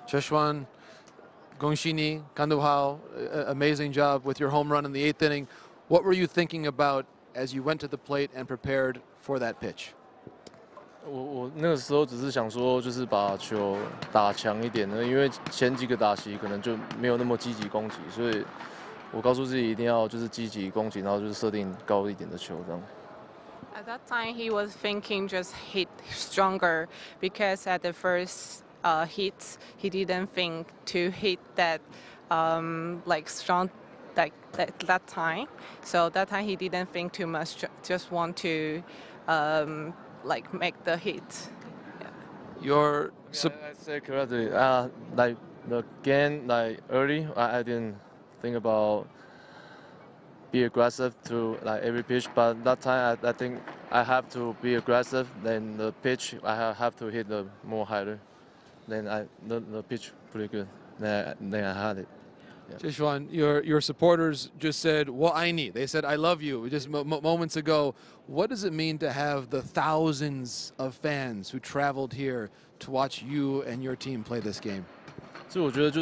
Che-Hsuan, Gongxini, Kanduhao, amazing job with your home run in the 8th inning. What were you thinking about as you went to the plate and prepared for that pitch? 我那个时候只是想说，就是把球打强一点的，因为前几个打席可能就没有那么积极攻击，所以我告诉自己一定要就是积极攻击，然后就是设定高一点的球这样。 At that time, he was thinking just hit stronger because at the first hit, he didn't think to hit that like strong like that time. So that time he didn't think too much, just want to like make the hit. Yeah. Your I said correctly. Like the game, like early, I didn't think about be aggressive to like every pitch, but that time I think I have to be aggressive. Then the pitch I have to hit the more higher. Then the pitch pretty good. Then I had it. Che-Hsuan, your supporters just said, "Well, I need." They said, "I love you." Just moments ago, what does it mean to have the thousands of fans who traveled here to watch you and your team play this game? 所以我觉得就是，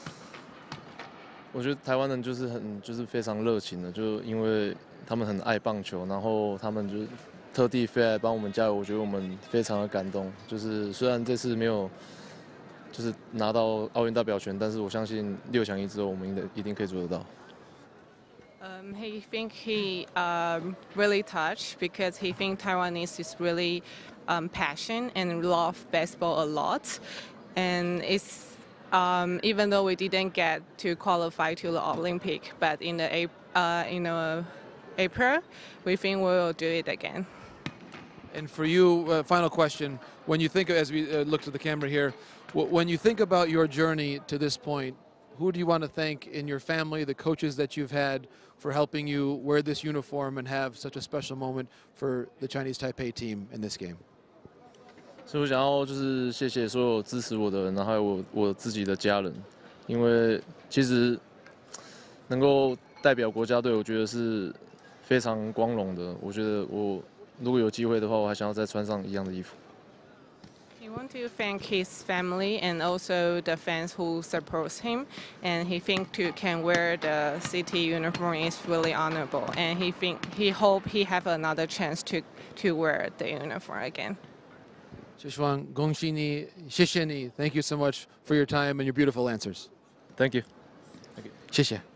我觉得台湾人就是非常热情的，就因为他们很爱棒球，然后他们就特地飞来帮我们加油，我觉得我们非常的感动。就是虽然这次没有。就是拿到奥运代表权，但是我相信6强1之后，我们一定可以做得到。 He think he really touched because he think Taiwanese is really passionate and love baseball a lot, and it's even though we didn't get to qualify to the Olympic, but in the April, we think we will do it again. And for you, final question: when you think, as we look to the camera here, when you think about your journey to this point, who do you want to thank in your family, the coaches that you've had for helping you wear this uniform and have such a special moment for the Chinese Taipei team in this game? 所以我想要就是谢谢所有支持我的人，然后还有我自己的家人，因为其实能够代表国家队，我觉得是非常光荣的。我觉得我如果有机会的话，我还想要再穿上一样的衣服。 He wants to thank his family and also the fans who supports him, and he think to can wear the city uniform is really honorable, and he hope he have another chance to wear the uniform again. Che-Hsuan, Gongxini, Xie Ni, thank you so much for your time and your beautiful answers. Thank you. 谢谢。